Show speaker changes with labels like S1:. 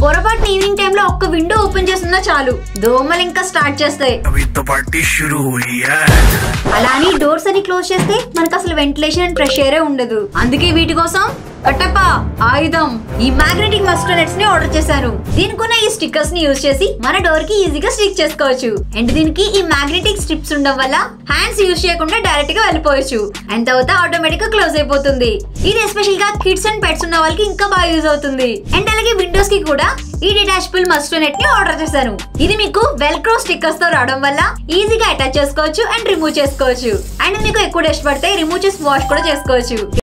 S1: పొరపాటున evening time లో ఒక్క విండో ఓపెన్ చేస్తున్నా చాలు దోమలు ఇంకా స్టార్ట్ చేస్తాయి. అలానే డోర్స్ అని క్లోజ్ చేస్తే మనకు అసలు వెంటిలేషన్ అండ్ ఫ్రెష్ ఎయిర్ ఉండదు. అందుకే వీటి కోసం కట్టప్ప ఆయుధం ఈ మ్యాగ్నెటిక్ మస్కిటో నెట్స్ ని ఆర్డర్ చేశాను. దీనికున్న ఈ స్టిక్కర్స్ ని యూజ్ చేసి మన డోర్ కి ఈజీగా స్టిక్ చేసుకోవచ్చు. అండ్ దీనికి ఈ మ్యాగ్నెటిక్ స్ట్రిప్స్ ఉండడం వల్ల హ్యాండ్స్ యూజ్ చేయకుండా డైరెక్ట్ గా వెళ్ళిపోవచ్చు. అండ్ తర్వాత ఆటోమేటిక్ గా క్లోజ్ అయిపోతుంది. ఇది ఎస్పెషల్ గా కిడ్స్ అండ్ పెట్స్ ఉన్న వాళ్ళకి ఇంకా బాగా యూజ్ అవుతుంది. అండ్ అలాగే విండోస్ కి కూడా ఈ డిటాచబుల్ మస్కిటో నెట్ ని ఆర్డర్ చేశాను. ఇది మీకు వెల్క్రో స్టిక్కర్స్ తో రావడం వల్ల ఈజీగా అటాచ్ చేసుకోవచ్చు అండ్ రిమూవ్ చేసుకోవచ్చు. అండ్ మీకు ఎక్కువ డస్ట్ పడితే రిమూవ్ చేసి వాష్ కూడా చేసుకోవచ్చు.